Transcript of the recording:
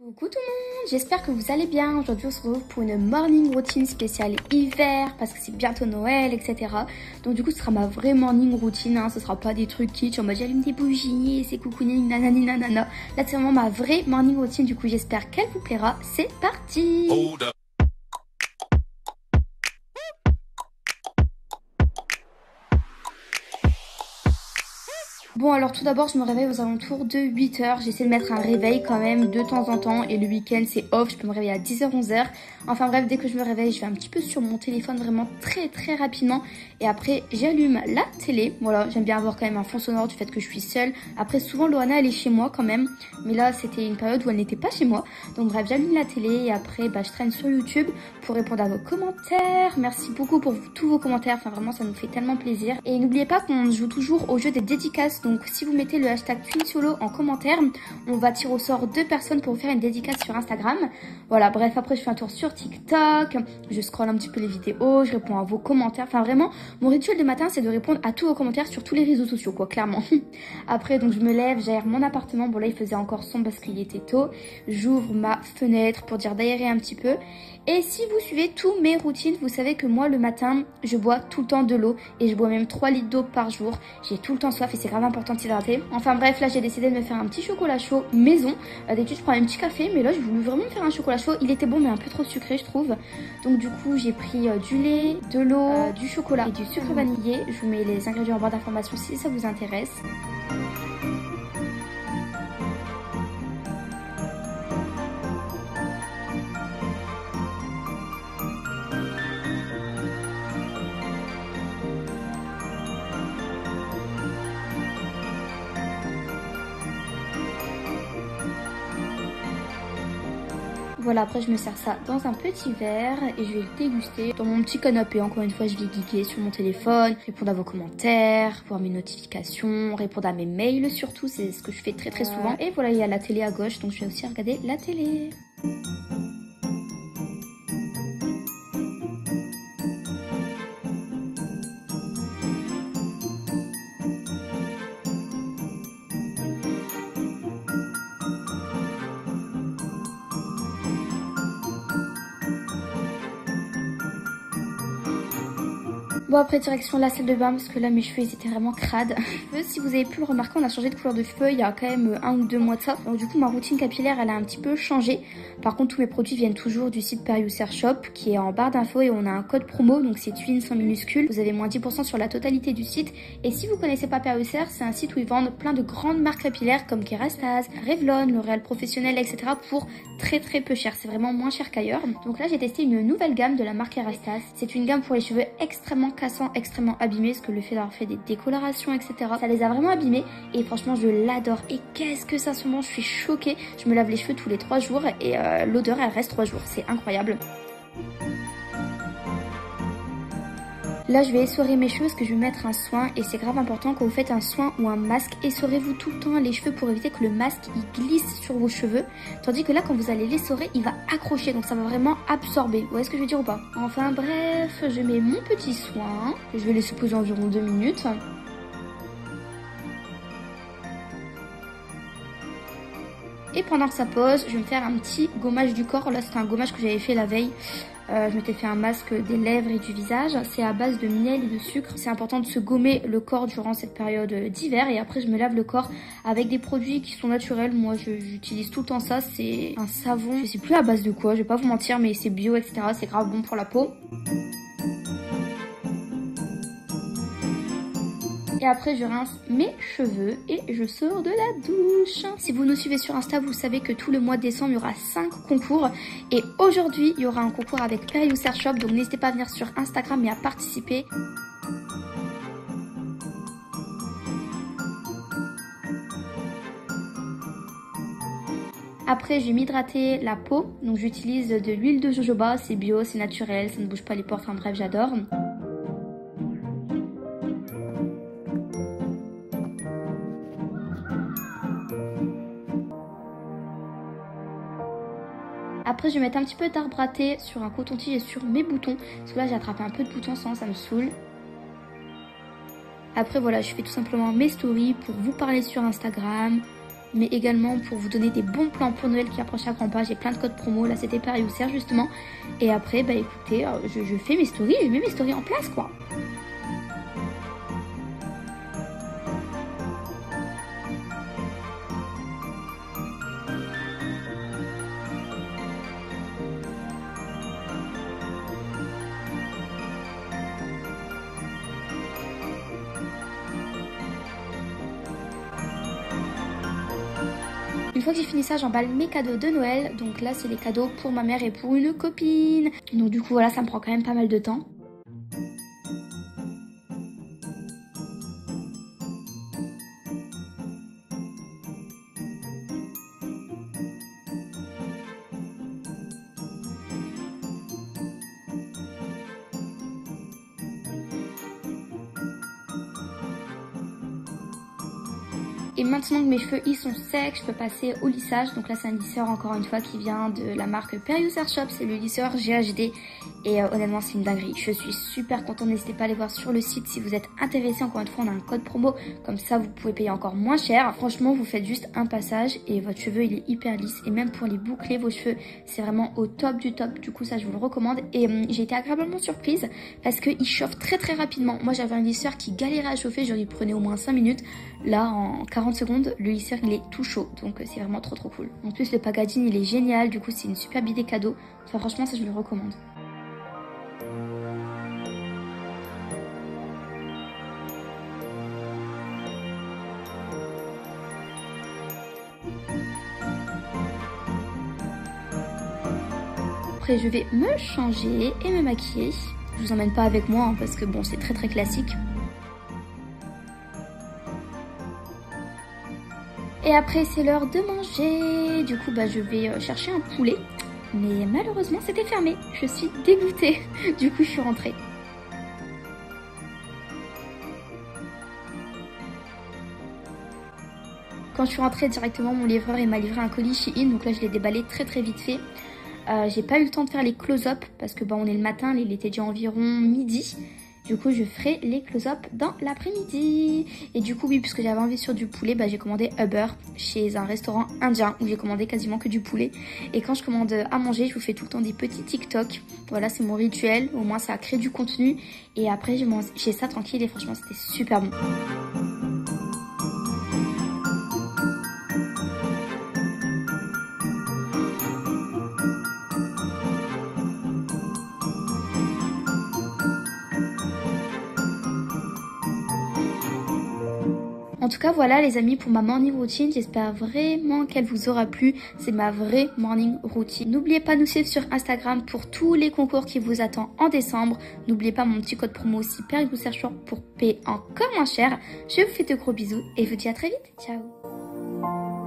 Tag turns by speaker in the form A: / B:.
A: Coucou tout le monde, j'espère que vous allez bien. Aujourd'hui on se retrouve pour une morning routine spéciale hiver parce que c'est bientôt Noël, etc. Donc du coup ce sera ma vraie morning routine, hein. Ce sera pas des trucs kitsch en mode j'allume des bougies et c'est coucouning nanani nanana. Là c'est vraiment ma vraie morning routine, du coup j'espère qu'elle vous plaira. C'est parti. Bon alors tout d'abord je me réveille aux alentours de 8 h. J'essaie de mettre un réveil quand même de temps en temps. Et le week-end c'est off, je peux me réveiller à 10 h 11 h. Enfin bref, dès que je me réveille je vais un petit peu sur mon téléphone vraiment très rapidement. Et après j'allume la télé. Voilà, j'aime bien avoir quand même un fond sonore du fait que je suis seule. Après souvent Loana elle est chez moi quand même. Mais là c'était une période où elle n'était pas chez moi. Donc bref, j'allume la télé et après je traîne sur YouTube pour répondre à vos commentaires. Merci beaucoup pour tous vos commentaires, enfin vraiment ça nous fait tellement plaisir. Et n'oubliez pas qu'on joue toujours au jeu des dédicaces. Donc si vous mettez le hashtag TwinSolo en commentaire, on va tirer au sort 2 personnes pour vous faire une dédicace sur Instagram. Voilà, bref, après je fais un tour sur TikTok, je scrolle un petit peu les vidéos, je réponds à vos commentaires. Enfin vraiment, mon rituel de matin c'est de répondre à tous vos commentaires sur tous les réseaux sociaux quoi, clairement. Après donc je me lève, j'aère mon appartement. Bon là il faisait encore sombre parce qu'il était tôt. J'ouvre ma fenêtre pour dire d'aérer un petit peu. Et si vous suivez tous mes routines, vous savez que moi le matin je bois tout le temps de l'eau. Et je bois même 3 litres d'eau par jour. J'ai tout le temps soif et c'est grave important de s'hydrater. Enfin bref, là j'ai décidé de me faire un petit chocolat chaud maison. D'habitude je prends un petit café, mais là j'ai voulu vraiment me faire un chocolat chaud. Il était bon mais un peu trop sucré je trouve. Donc du coup j'ai pris du lait, de l'eau, du chocolat et du sucre vanillé. Je vous mets les ingrédients en barre d'information si ça vous intéresse. Voilà, après je me sers ça dans un petit verre et je vais le déguster dans mon petit canapé. Encore une fois, je vais geeker sur mon téléphone, répondre à vos commentaires, voir mes notifications, répondre à mes mails surtout, c'est ce que je fais très souvent. Et voilà, il y a la télé à gauche, donc je vais aussi regarder la télé. Bon après direction la salle de bain parce que là mes cheveux ils étaient vraiment crades. Si vous avez pu le remarquer, on a changé de couleur de cheveux il y a quand même 1 ou 2 mois de ça. Donc du coup ma routine capillaire elle a un petit peu changé. Par contre tous mes produits viennent toujours du site Periuser Shop qui est en barre d'infos et on a un code promo donc c'est Twin sans minuscule. Vous avez moins 10% sur la totalité du site. Et si vous connaissez pas Periuser, c'est un site où ils vendent plein de grandes marques capillaires comme Kerastase, Revlon, L'Oréal Professionnel, etc. pour très peu cher. C'est vraiment moins cher qu'ailleurs. Donc là j'ai testé une nouvelle gamme de la marque Kerastase. C'est une gamme pour les cheveux extrêmement cassant, extrêmement abîmé, parce que le fait d'avoir fait des décolorations etc ça les a vraiment abîmés et franchement je l'adore. Et qu'est-ce que ça se mange, je suis choquée. Je me lave les cheveux tous les 3 jours et l'odeur elle reste 3 jours, c'est incroyable. Là je vais essorer mes cheveux parce que je vais mettre un soin et c'est grave important quand vous faites un soin ou un masque. Essorez-vous tout le temps les cheveux pour éviter que le masque il glisse sur vos cheveux. Tandis que là quand vous allez l'essorer il va accrocher, donc ça va vraiment absorber. Vous voyez ce que je veux dire ou pas? Enfin bref, je mets mon petit soin. Je vais laisser poser environ 2 minutes. Et pendant que ça pose, je vais me faire un petit gommage du corps. Là, c'est un gommage que j'avais fait la veille. Je m'étais fait un masque des lèvres et du visage. C'est à base de miel et de sucre. C'est important de se gommer le corps durant cette période d'hiver. Et après, je me lave le corps avec des produits qui sont naturels. Moi, j'utilise tout le temps ça. C'est un savon. Je sais plus à base de quoi, je vais pas vous mentir, mais c'est bio, etc. C'est grave bon pour la peau. Et après je rince mes cheveux et je sors de la douche. Si vous nous suivez sur Insta, vous savez que tout le mois de décembre il y aura 5 concours. Et aujourd'hui il y aura un concours avec Periuser Shop. Donc n'hésitez pas à venir sur Instagram et à participer. Après je vais m'hydrater la peau. Donc j'utilise de l'huile de jojoba, c'est bio, c'est naturel, ça ne bouge pas les pores, enfin bref j'adore. Après je vais mettre un petit peu d'arbre à thé sur un coton-tige et sur mes boutons. Parce que là j'ai attrapé un peu de boutons sans, ça me saoule. Après voilà, je fais tout simplement mes stories pour vous parler sur Instagram. mais également pour vous donner des bons plans pour Noël qui approchent à grands pas. J'ai plein de codes promo, là c'était Périoussère justement. Et après, bah écoutez, je fais mes stories, je mets mes stories en place quoi. Une fois que j'ai fini ça, j'emballe mes cadeaux de Noël. Donc là, c'est les cadeaux pour ma mère et pour une copine. Donc du coup, voilà, ça me prend quand même pas mal de temps. Et maintenant que mes cheveux ils sont secs, je peux passer au lissage. Donc là c'est un lisseur encore une fois qui vient de la marque Périoussère Shop. C'est le lisseur GHD et honnêtement c'est une dinguerie. Je suis super contente, n'hésitez pas à aller voir sur le site si vous êtes intéressé. Encore une fois on a un code promo, comme ça vous pouvez payer encore moins cher. Franchement vous faites juste un passage et votre cheveu il est hyper lisse. Et même pour les boucler vos cheveux c'est vraiment au top du top. Du coup ça je vous le recommande. Et j'ai été agréablement surprise parce qu'il chauffe très très rapidement. Moi j'avais un lisseur qui galérait à chauffer, je lui prenais au moins 5 minutes. Là en 40 secondes le lisseur il est tout chaud, donc c'est vraiment trop cool. En plus le packaging il est génial, du coup c'est une superbe idée cadeau. Enfin franchement ça je le recommande. Après je vais me changer et me maquiller. Je vous emmène pas avec moi hein, parce que bon c'est très classique. Et après c'est l'heure de manger, du coup bah je vais chercher un poulet, mais malheureusement c'était fermé, je suis dégoûtée, du coup je suis rentrée. Quand je suis rentrée directement mon livreur il m'a livré un colis Shein, donc là je l'ai déballé très vite fait. J'ai pas eu le temps de faire les close-up parce que bah on est le matin, il était déjà environ midi. Du coup, je ferai les close-up dans l'après-midi. Et du coup, oui, puisque j'avais envie sur du poulet, bah, j'ai commandé Uber chez un restaurant indien où j'ai commandé quasiment que du poulet. Et quand je commande à manger, je vous fais tout le temps des petits TikTok. Voilà, c'est mon rituel. Au moins, ça crée du contenu. Et après, j'ai ça tranquille et franchement, c'était super bon. En tout cas voilà les amis pour ma morning routine, j'espère vraiment qu'elle vous aura plu, c'est ma vraie morning routine. N'oubliez pas de nous suivre sur Instagram pour tous les concours qui vous attendent en décembre. N'oubliez pas mon petit code promo aussi Périoussère Shop pour payer encore moins cher. Je vous fais de gros bisous et je vous dis à très vite, ciao.